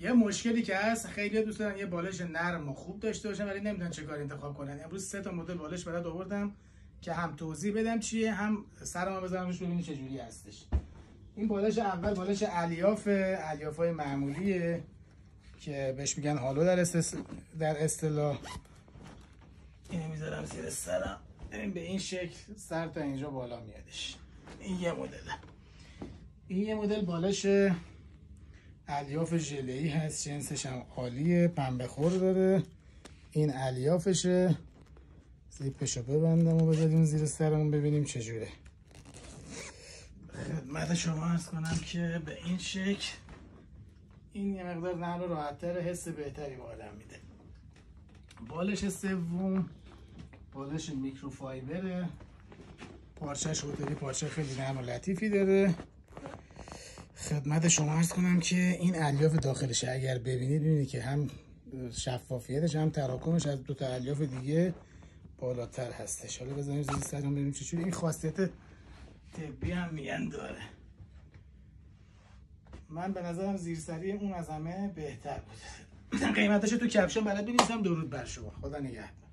یه مشکلی که هست، خیلی دوست دارن یه بالش نرم و خوب داشته باشن ولی نمیدونن چه کار انتخاب کنن. امروز 3 تا مدل بالش برات آوردم که هم توضیح بدم چیه، هم سرمو بزنم روش ببینید چه جوری هستش. این بالش اول بالش الیافای معمولیه که بهش میگن هالو در اصطلاح. اینو میذارم زیر سرم، این به این شکل سر تا اینجا بالا میادش. این یه مدله. این یه مدل بالش الیاف ژله‌ای هست، جنسش هم عالیه، پنبه خور داره. این الیافشه. زیپشو ببندم و بذاریم زیر سرمون ببینیم چجوره. خدمت شما عرض کنم که به این شکل این یه مقدار نرم و راحت‌تر، حس بهتری به آدم میده. بالش سوم بالش میکروفایبره، پارچه‌ش هتلی، پارچه خیلی نرم و لطیفی داره. خدمت شما عرض کنم که این الیاف داخلش اگر ببینید که هم شفافیتش هم تراکمش از دو تا الیاف دیگه بالاتر هستش. حالا بزنیم زیر سرم ببینیم چجوری. این خاصیت طبی هم میگن داره. من به نظرم زیرسری اون از همه بهتر بود. قیمتش تو کپشن برات بنویسم. درود بر شما. خدا نگهدار.